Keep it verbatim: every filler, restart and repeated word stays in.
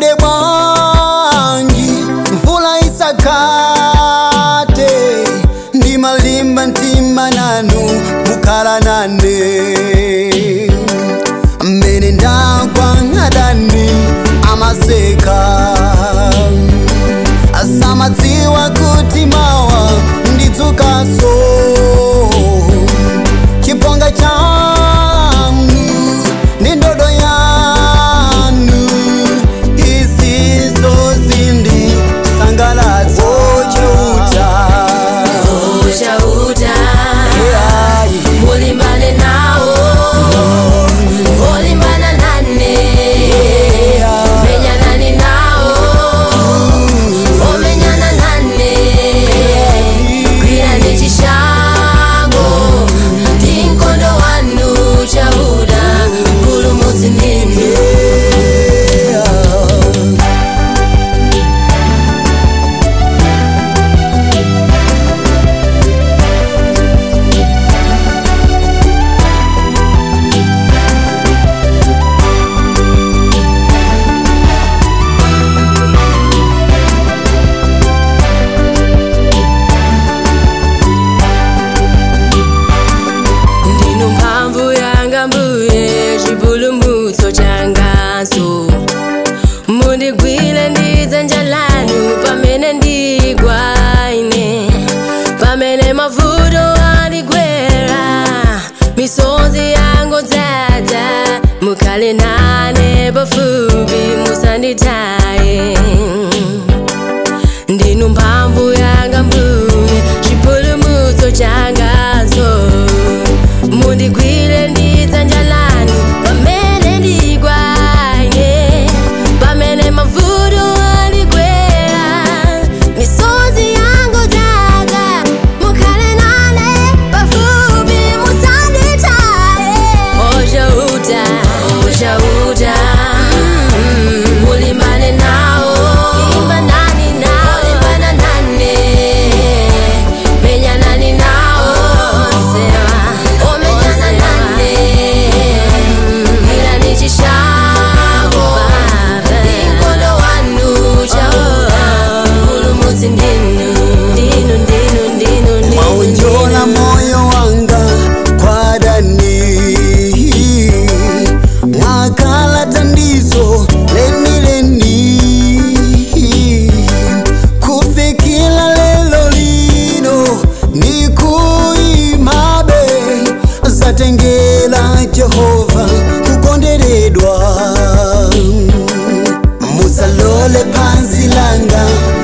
Nanga bangi mvula isakate ndi malimba ntima nanu mukala nane mene ndagwa ngadani amaseka asamadziwa kuti mawa ndidzukaso chiponga changu ndi ndodo yanu izizo zindi sangaladza ochauta ochauta mulimbane nawo mulimbana nane menyana nawo omenyana nane kwira ndichishango ndinkondo wanu chauda mpulumutsi nini chipulumutso changaso mundigwile ndidzanja lanu pamene ndigwaine pamene mavuto andigwera misonzi yango dzadza mukhale nane pafupi musanditaye ndinu mphamvu yanga mbuye chipulumutso changaso mundigwile ndidzanja lanu pamene ndigwaine pamene mavuto andigwera misonzi yango dzadza mukhale nane pafupi musanditaye ochauta ochauta mulimbane nawo limbanani nawo limbana nane menyanani nawo sewa omenyana nane ila nichishango ndinkondo wanu chauda mpulumutsi ndinu ndinu ndinu ndinu maujola moyo wanga kwadani mwakala tandizo leni leni kufikila lelo lino nikuimabe zatengela Jehova kukonderedwa musalole panzi langa